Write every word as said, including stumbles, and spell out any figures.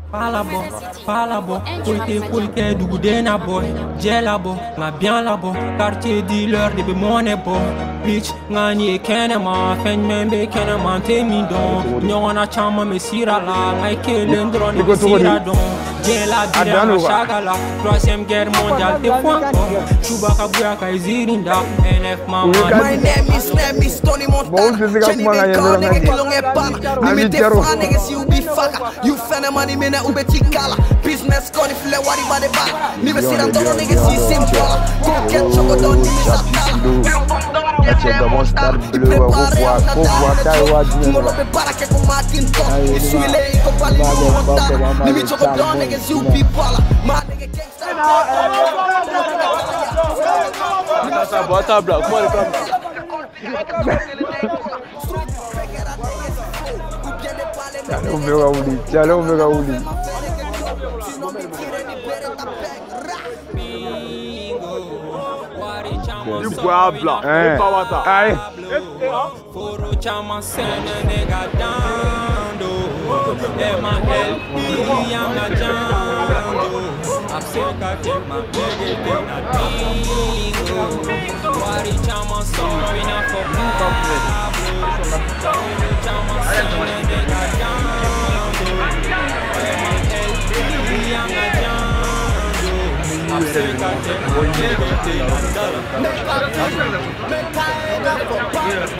Palabo, palabo, koite koite dugude na boy, jelabo, nga bien labo, quartier dealer de be money boy, bitch, nga ni kene ma, fen membe kene ma te mi don, nyona chama me sira la, nga kelen drone me sira don, jela bira ma shagala, troisième guerre mondiale te fwa encore, Chewbacca Bouyaka izirinda, N F mama. My name is name is Tony Montana, Jenny Bacon, nigga kilong e pana, mimi te fwa nigga si ubi faka, you fene mani mene ube tikala, business koni fle wari bade ba, mimi sira tono nigga si simpola, koket choko don nimi satala. Check the monster bleu, on voit, on voit Taïwa du Molo be para que com Macintosh, isso ele é compali Montana, nimi choko don nigga si ubi pala, ma nigga gangsta. Bota bloco, mano, Tiens o meu Rauli, tiens o meu Rauli. Du bois blanc, Hein. Aïe. Foro chama sene nega dando, ema elpi yanga jando, apseka tema bege tena bingo, wari chama soro ina fokablo, foro chama sene nega dando, ema elpi yanga jando, apseka tema bege tena dala.